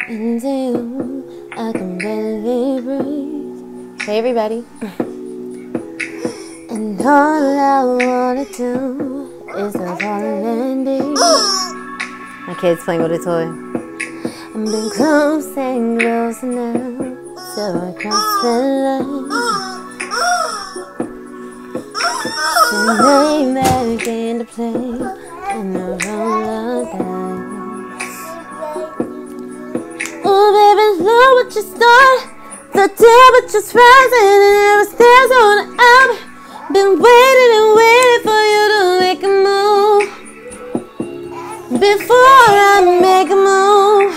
Into you, I can barely breathe. Hey everybody. And all I wanna do is to fall and be. My kid's playing with a toy. I've been close and close now, so I cross the line. So I'm back into play, and I roll the dice. Oh baby, look what you start. The temperature's rising and every stairs on the up. Been waiting and waiting for you to make a move before I make a move.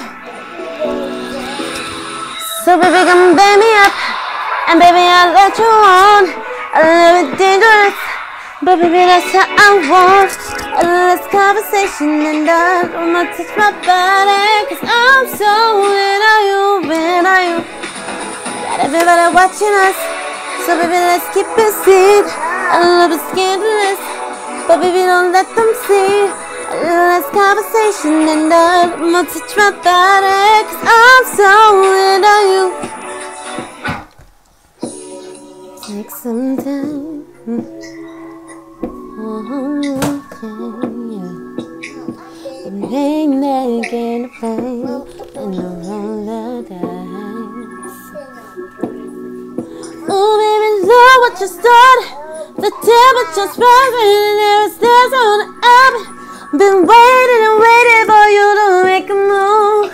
So baby, come back me up, and baby, I'll let you on. A little bit dangerous, but baby, that's how I want. A little conversation and I don't want to touch my body, 'cause I'm so into you, into you. Got everybody watching us, so baby, let's keep it secret. A little bit scandalous, but baby, don't let them see. A little less conversation and I don't want to touch my body, 'cause I'm so into you. Take some time. And hang back in the play and I roll the dice. Oh baby, look what you started. The temperature's rising and there's stairs on the up. Been waiting and waiting for you to make a move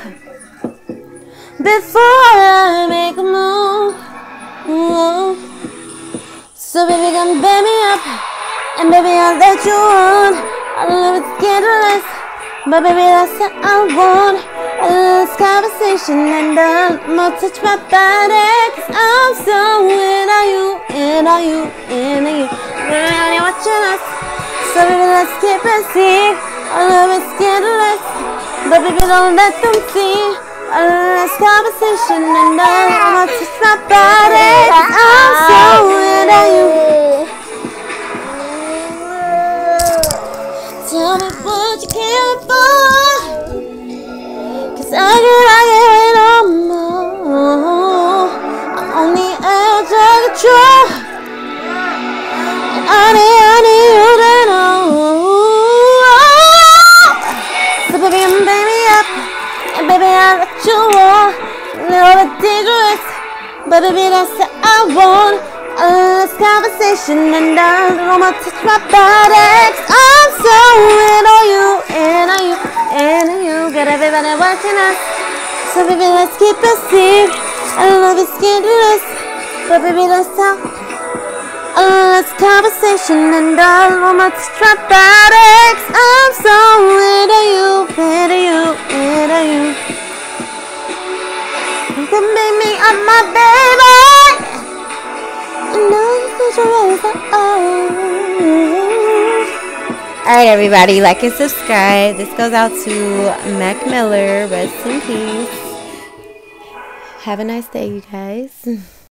before I make a move. Whoa. So baby, come back me up, and baby, I'll let you on. A little bit scandalous, but baby, that's what I want. A little conversation and I'll touch my body, 'cause I'm so into you, into you, into you. Everybody watching us, so baby, let's keep it secret. A little bit scandalous, but baby, don't let them see. A little conversation and I'll touch my body, 'cause I'm so into you. Tell me what you care for, 'cause I can't wait no more. I'm on the edge of control, and I need you to know. So baby, back me up, and baby, I'll let you on. A little bit dangerous, but baby, that's what I want. A little conversation and I don't want to touch my body, 'cause I'm so into you, into you, into you. Got everybody watching us, so baby, let's keep it secret. A little bit scandalous, but baby, let's talk. A little conversation and I don't want to touch my body, 'cause I'm so into you, into you, into you. You can make me up, my baby. Alright everybody, like and subscribe. This goes out to Mac Miller. Rest in peace. Have a nice day, you guys.